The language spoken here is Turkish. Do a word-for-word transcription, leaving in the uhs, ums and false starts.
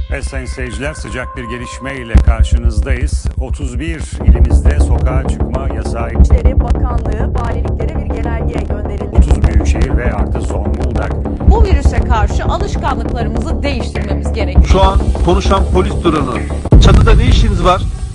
Evet sayın seyirciler, sıcak bir gelişmeyle karşınızdayız. otuz bir ilimizde sokağa çıkma yasağı. İçişleri Bakanlığı valiliklere bir genelge gönderildi. otuz büyükşehir ve artı Zonguldak. Bu virüse karşı alışkanlıklarımızı değiştirmemiz gerekiyor. Şu an konuşan polis durunu. Çatıda ne işiniz var?